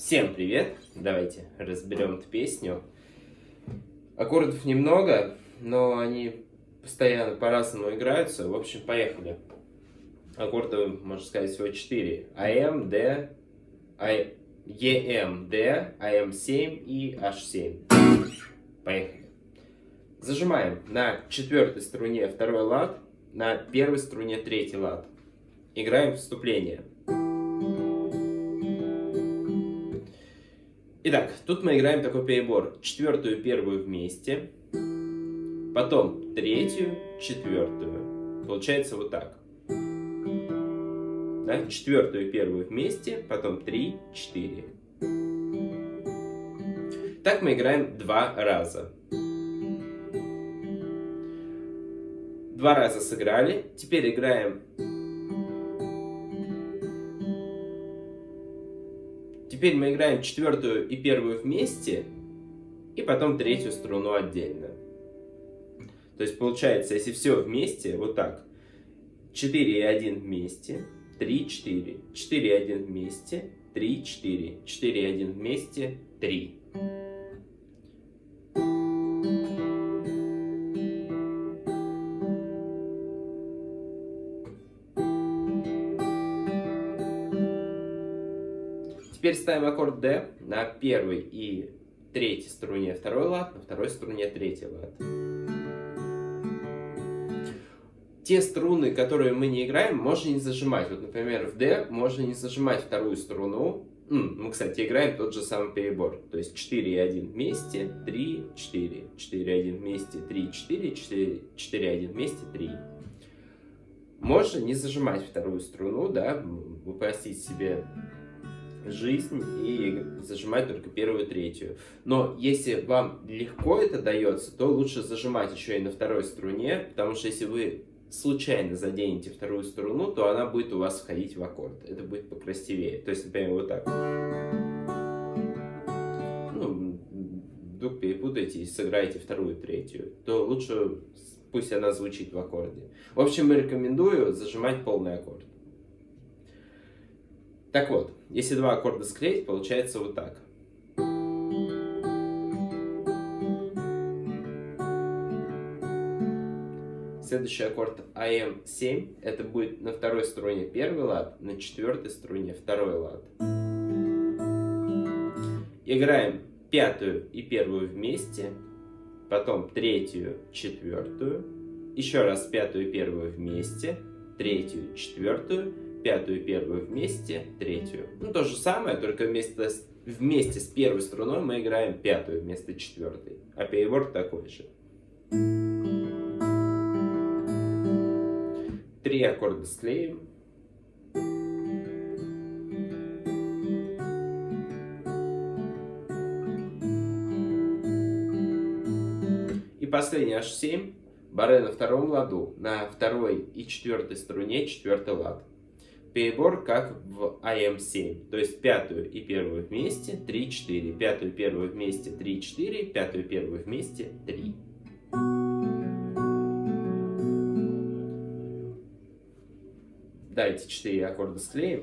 Всем привет! Давайте разберем эту песню. Аккордов немного, но они постоянно по-разному играются. В общем, поехали. Аккордов, можно сказать, всего 4. АМ, Д, ЕМ, Д, АМ7 и H7. Поехали. Зажимаем на четвертой струне второй лад, на первой струне третий лад. Играем вступление. Итак, тут мы играем такой перебор. Четвертую, первую вместе, потом третью, четвертую. Получается вот так. Да? Четвертую, первую вместе, потом 3, 4. Так мы играем 2 раза. 2 раза сыграли. Теперь играем. Теперь мы играем четвертую и первую вместе, и потом третью струну отдельно. То есть получается, если все вместе, вот так. 4 и 1 вместе, 3, 4. 4 и 1 вместе, 3, 4. 4 и 1 вместе, 3. Теперь ставим аккорд D на первой и третьей струне второй лад, на второй струне третий лад. Те струны, которые мы не играем, можно не зажимать. Вот, например, в D можно не зажимать вторую струну. Мы, кстати, играем тот же самый перебор. То есть 4 и 1 вместе, 3, 4. 4 и 1 вместе, 3, 4. 4 и 1 вместе, 3. Можно не зажимать вторую струну, да, упростить себе жизнь и зажимать только первую и третью. Но если вам легко это дается, то лучше зажимать еще и на второй струне, потому что если вы случайно заденете вторую струну, то она будет у вас входить в аккорд. Это будет покрасивее. То есть, например, вот так. Ну, вдруг перепутаете и сыграете вторую и третью, то лучше пусть она звучит в аккорде. В общем, рекомендую зажимать полный аккорд. Так вот, если 2 аккорда склеить, получается вот так. Следующий аккорд АМ7, это будет на второй струне первый лад, на четвертой струне второй лад. Играем пятую и первую вместе, потом третью, четвертую, еще раз пятую и первую вместе, третью, четвертую, пятую и первую вместе, третью. Ну, то же самое, только вместе с первой струной мы играем пятую вместо четвертой. А перебор такой же. 3 аккорда склеим. И последний H7. Баре на втором ладу, на второй и четвертой струне четвертый лад. Перебор как в АМ7, то есть пятую и первую вместе 3, 4, пятую и первую вместе 3, 4, пятую и первую вместе 3. Давайте 4 аккорда склеим.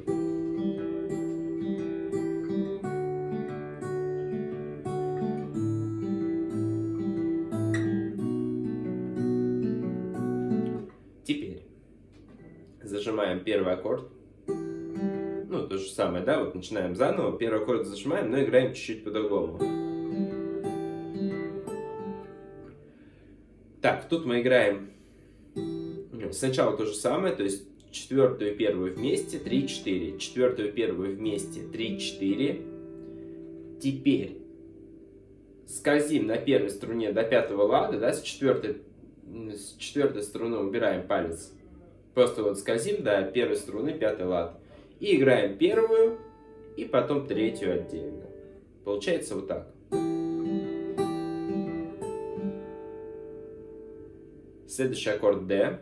Теперь зажимаем первый аккорд. Ну, то же самое, да, вот начинаем заново, первый аккорд зажимаем, но играем чуть-чуть по-другому. Так, тут мы играем сначала то же самое, то есть четвертую и первую вместе, 3, 4, четвертую и первую вместе, 3, 4. Теперь скользим на первой струне до пятого лада, да, с четвертой струны убираем палец. Просто вот скользим до первой струны, пятый лад. И играем первую, и потом третью отдельно. Получается вот так. Следующий аккорд D.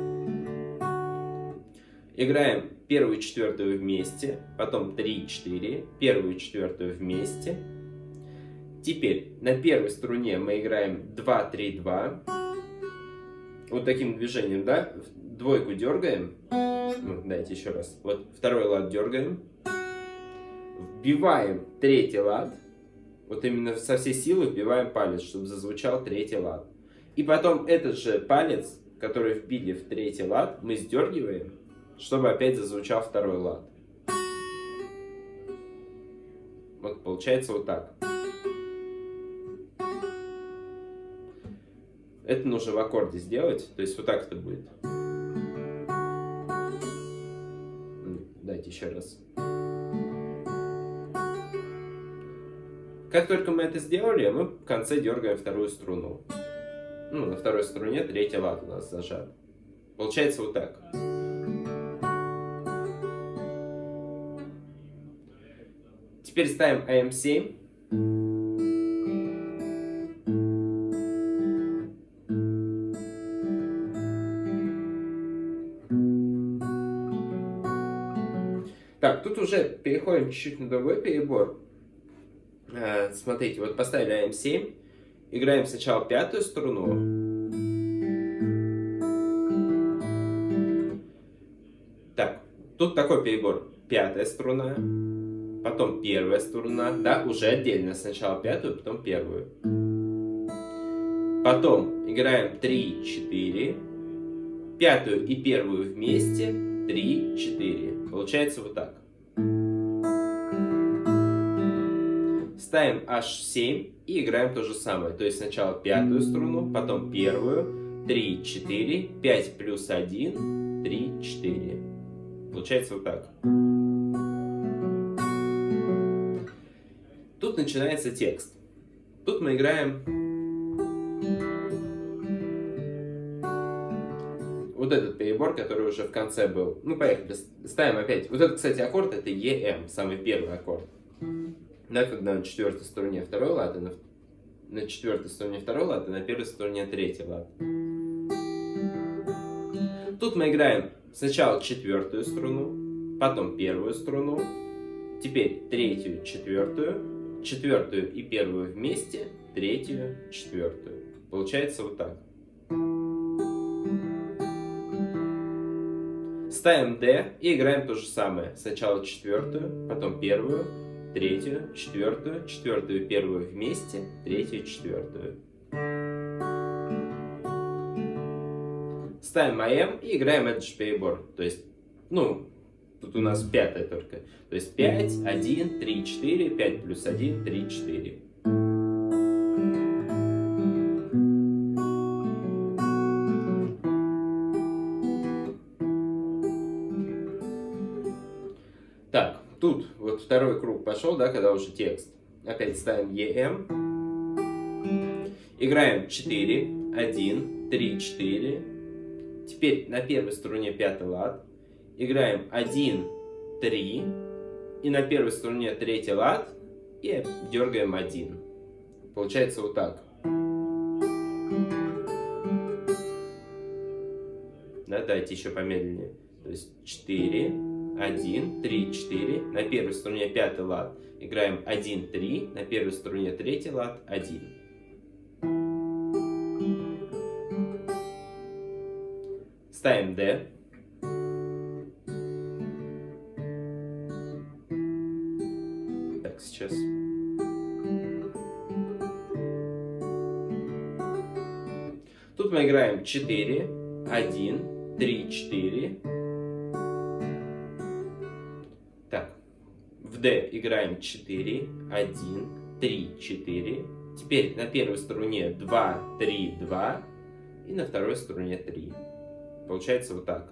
Играем первую и четвертую вместе, потом 3, 4, первую и четвертую вместе. Теперь на первой струне мы играем 2, 3, 2. Вот таким движением, да? Двойку дергаем. Ну, дайте еще раз. Вот второй лад дергаем. вбиваем третий лад, вот именно со всей силы вбиваем палец, чтобы зазвучал третий лад. И потом этот же палец, который вбили в третий лад, мы сдергиваем, чтобы опять зазвучал второй лад. Вот получается вот так. Это нужно в аккорде сделать, то есть вот так это будет. Дайте еще раз. Как только мы это сделали, мы в конце дергаем вторую струну. Ну, на второй струне третий лад у нас зажат. Получается вот так. Теперь ставим АМ7. Так, тут уже переходим чуть-чуть на другой перебор. Смотрите, вот поставили АМ7. Играем сначала пятую струну. Так, тут такой перебор. Пятая струна, потом первая струна, да, уже отдельно. Сначала пятую, потом первую. Потом играем 3-4. Пятую и первую вместе. 3-4. Получается вот так. Ставим H7 и играем то же самое. То есть сначала пятую струну, потом первую, 3, 4, 5 плюс 1, 3, 4. Получается вот так. Тут начинается текст. Тут мы играем вот этот перебор, который уже в конце был. Ну, поехали. Ставим опять. Вот этот, кстати, аккорд, это EM, самый первый аккорд. Да, когда на четвертой струне второй лад, и на четвертой струне второй лад, и на первой струне третий лад. Тут мы играем сначала четвертую струну, потом первую струну, теперь третью, четвертую и первую вместе, третью, четвертую. Получается вот так. Ставим D и играем то же самое. Сначала четвертую, потом первую, третью, четвертую, первую вместе, третью, четвертую. Ставим АМ и играем этот же перебор. То есть, ну, тут у нас пятая только. То есть 5, 1, 3, 4, 5 плюс 1, 3, 4. Так, тут вот второй круг пошел, да, когда уже текст. Опять ставим EM. Играем 4, 1, 3, 4. Теперь на первой струне пятый лад. Играем 1, 3. И на первой струне третий лад. И дергаем 1. Получается вот так. Да, давайте еще помедленнее. То есть 4, 1, 3, 4. На первой струне пятый лад. Играем 1, 3. На первой струне третий лад. 1. Ставим D. Так, сейчас. Тут мы играем 4, 1, 3, 4. Так, в D играем 4, 1, 3, 4. Теперь на первой струне 2, 3, 2. И на второй струне 3. Получается вот так.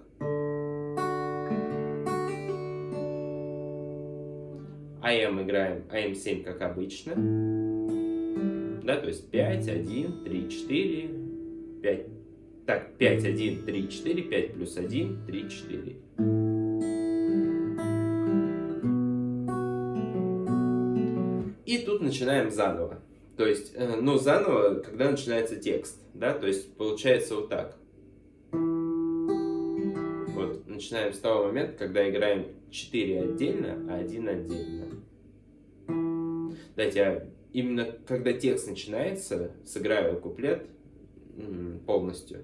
АМ играем АМ7 как обычно. Да, то есть 5, 1, 3, 4, 5. Так, 5, 1, 3, 4, 5 плюс 1, 3, 4. И тут начинаем заново. То есть, ну, заново, когда начинается текст. Да, то есть получается вот так. Вот, начинаем с того момента, когда играем 4 отдельно, а 1 отдельно. Дайте я именно когда текст начинается, сыграю куплет полностью.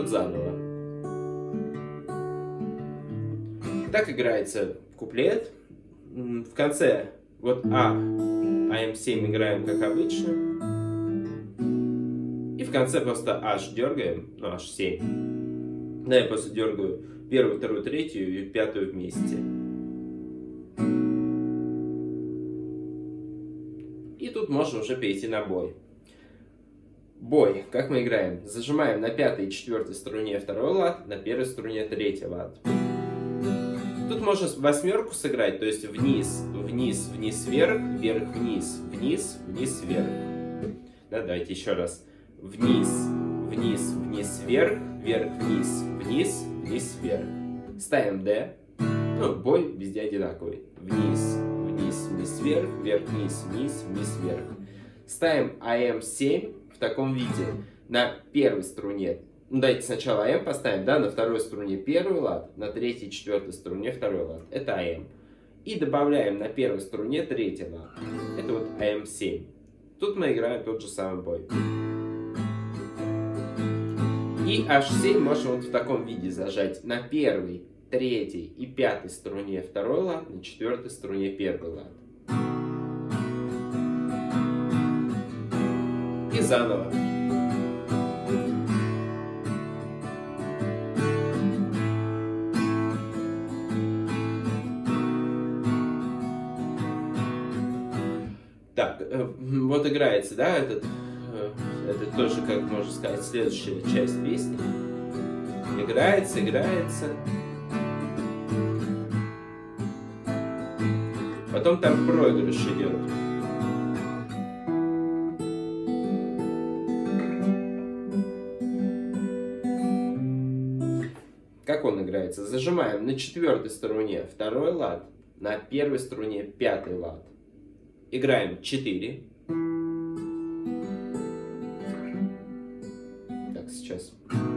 тут заново. Так играется куплет. В конце вот АМ7 играем как обычно. И в конце просто H дергаем, ну H7. Да, я просто дергаю первую, вторую, третью и пятую вместе. И тут можно уже перейти на бой. Бой. Как мы играем? Зажимаем на пятой и четвертой струне второй лад, на первой струне третий лад. Тут можно восьмерку сыграть, то есть вниз, вниз, вниз, вверх, вверх, вниз, вниз, вниз, вверх. Да, давайте еще раз. Вниз, вниз, вниз, вверх, вверх, вниз, вниз, вниз, вверх. Ставим D. Ну, бой везде одинаковый. Вниз, вниз, вниз, вверх, вверх, вниз, вниз, вниз, вверх. Ставим АМ7 в таком виде на первой струне. Ну, давайте сначала АМ поставим, да, на второй струне первый лад, на третьей и четвертой струне второй лад. Это АМ. И добавляем на первой струне третий лад. Это вот АМ7. Тут мы играем тот же самый бой. И H7 можем вот в таком виде зажать на первой, третьей и пятой струне второй лад, на четвертой струне первый лад. И заново. Так, вот играется, да, это тоже, как можно сказать, следующая часть песни. Играется, играется. Потом там проигрыш идет. Как он играется? Зажимаем на четвертой струне второй лад, на первой струне пятый лад. Играем 4. Так, сейчас.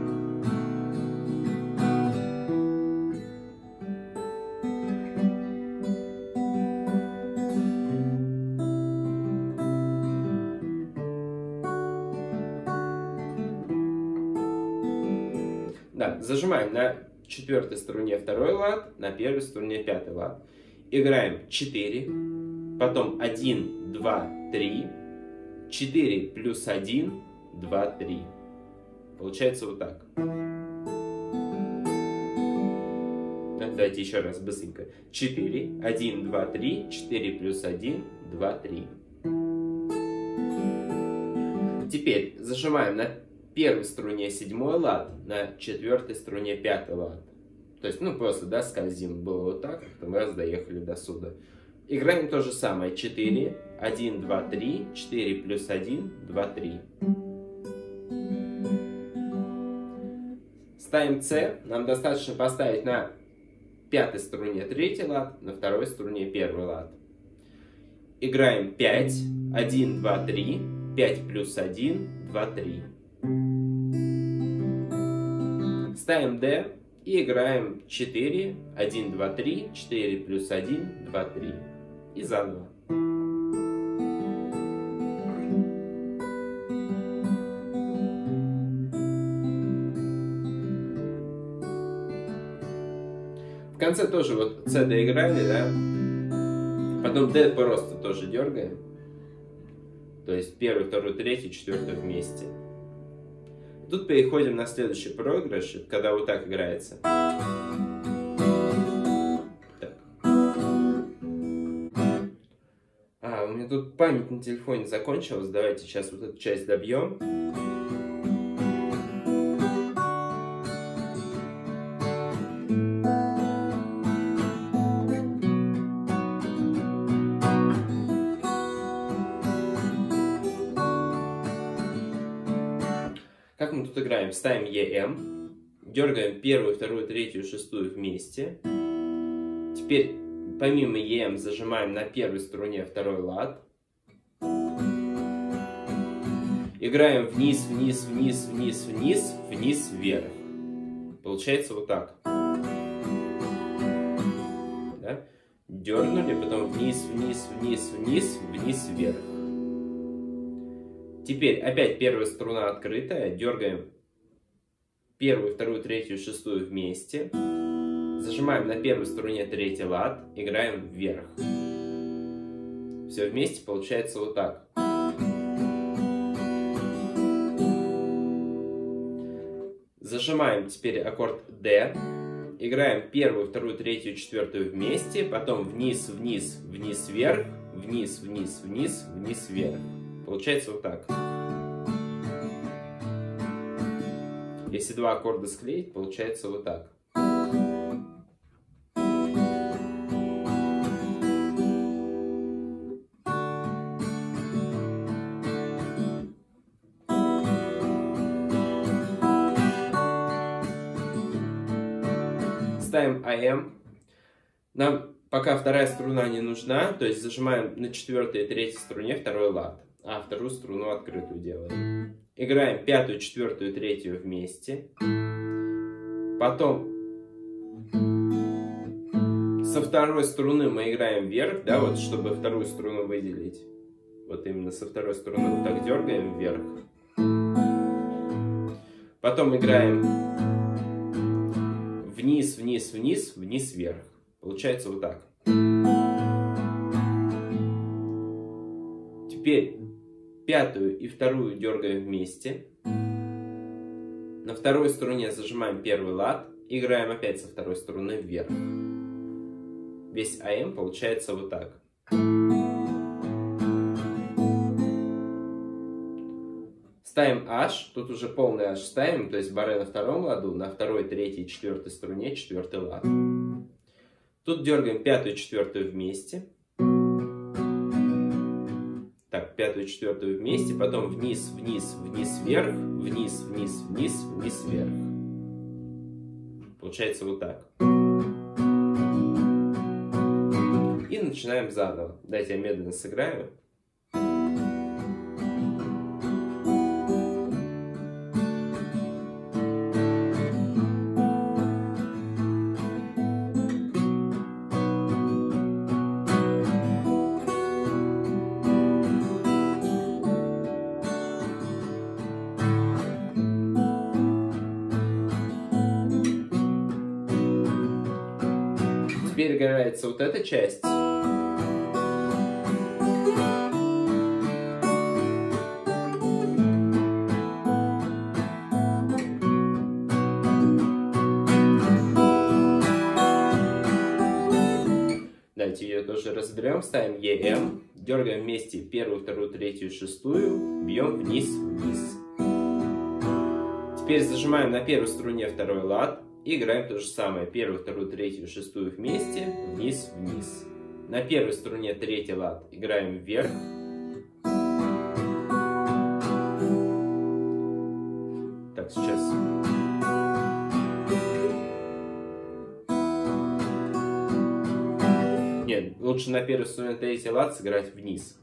Да, зажимаем на четвертой струне второй лад, на первой струне пятый лад. Играем 4, потом 1, 2, 3, 4 плюс 1, 2, 3. Получается вот так. Давайте еще раз быстренько. 4, 1, 2, 3, 4 плюс 1, 2, 3. Теперь зажимаем на первой струне седьмой лад, на четвертой струне пятый лад. То есть, ну просто, да, скользим. Было вот так, потом раз доехали до сюда. Играем то же самое. 4, 1, 2, 3, 4 плюс 1, 2, 3. Ставим C. Нам достаточно поставить на пятой струне третий лад, на второй струне первый лад. Играем 5, 1, 2, 3, 5 плюс 1, 2, 3. Ставим D и играем 4, 1, 2, 3, 4 плюс 1, 2, 3. И заново. В конце тоже вот C доиграли, да? Потом D просто тоже дергаем. То есть первый, второй, третий, четвертый вместе. Тут переходим на следующий проигрыш, когда вот так играется. Так. У меня тут память на телефоне закончилась. Давайте сейчас вот эту часть добьем. Как мы тут играем? Ставим EM, дергаем первую, вторую, третью, шестую вместе. Теперь помимо EM зажимаем на первой струне второй лад. Играем вниз, вниз, вниз, вниз, вниз, вниз, вверх. Получается вот так. Да? Дернули, потом вниз, вниз, вниз, вниз, вниз, вверх. Теперь опять первая струна открытая, дергаем первую, вторую, третью, шестую вместе. Зажимаем на первой струне третий лад, играем вверх. Все вместе получается вот так. Зажимаем теперь аккорд D. Играем первую, вторую, третью, четвертую вместе. Потом вниз, вниз, вниз, вверх. Вниз, вниз, вниз, вниз, вверх. Получается вот так. Если два аккорда склеить, получается вот так. Ставим АМ. Нам пока вторая струна не нужна, то есть зажимаем на четвертой и третьей струне второй лад, а вторую струну открытую делаем. Играем пятую, четвертую, третью вместе. Потом со второй струны мы играем вверх, да, вот чтобы вторую струну выделить. Вот именно со второй струны вот так дергаем вверх. Потом играем вниз, вниз, вниз, вниз, вверх. Получается вот так. Теперь пятую и вторую дергаем вместе. На второй струне зажимаем первый лад. Играем опять со второй струны вверх. Весь АМ получается вот так. Ставим H, тут уже полный H ставим, то есть баре на втором ладу, на второй, третьей, четвертой струне четвертый лад. Тут дергаем пятую, четвертую вместе. Так, пятую, четвертую вместе, потом вниз, вниз, вниз, вверх, вниз, вниз, вниз, вниз, вверх. Получается вот так. И начинаем заново. Дайте я медленно сыграю. Теперь играется вот эта часть. Давайте ее тоже разберем. Ставим EM, дергаем вместе первую, вторую, третью, шестую, бьем вниз, вниз. Теперь зажимаем на первой струне второй лад. И играем то же самое. Первую, вторую, третью, шестую вместе. Вниз, вниз. На первой струне третий лад. Играем вверх. Так, сейчас. Нет, лучше на первой струне третий лад сыграть вниз.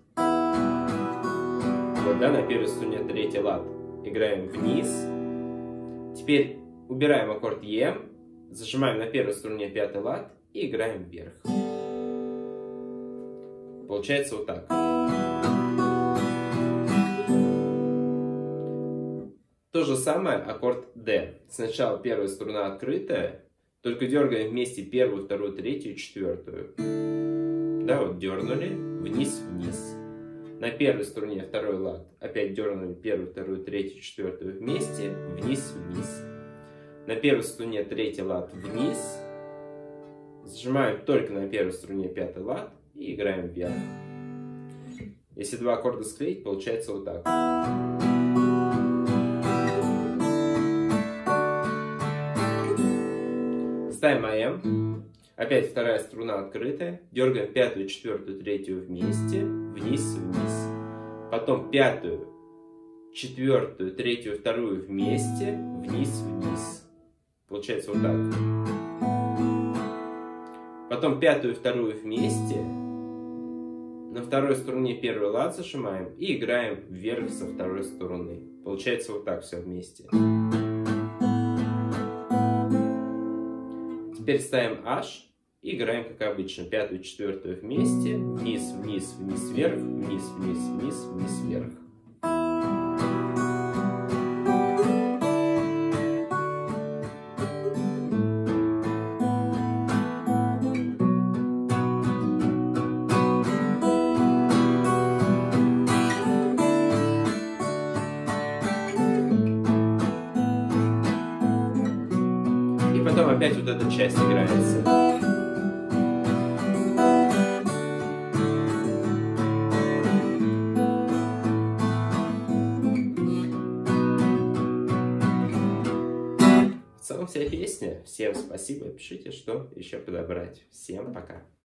Вот, да, на первой струне третий лад. Играем вниз. Теперь убираем аккорд Е, зажимаем на первой струне пятый лад и играем вверх. Получается вот так. То же самое аккорд D. Сначала первая струна открытая, только дергаем вместе первую, вторую, третью, четвертую. Да, вот дернули, вниз, вниз. На первой струне второй лад. Опять дернули первую, вторую, третью, четвертую вместе, вниз, вниз. На первой струне третий лад вниз. Сжимаем только на первой струне пятый лад и играем вверх. Если два аккорда склеить, получается вот так. Ставим АМ. Опять вторая струна открытая. Дергаем пятую, четвертую, третью вместе. Вниз, вниз. Потом пятую, четвертую, третью, вторую вместе. Вниз, вниз. Получается вот так. Потом пятую, вторую вместе. На второй струне первый лад зажимаем и играем вверх со второй струны. Получается вот так все вместе. Теперь ставим H и играем как обычно. Пятую, четвертую вместе. Вниз, вниз, вниз, вверх. Вниз, вниз, вниз, вниз, вверх. опять вот эта часть играется. В целом вся песня. Всем спасибо. Пишите, что еще подобрать. Всем пока.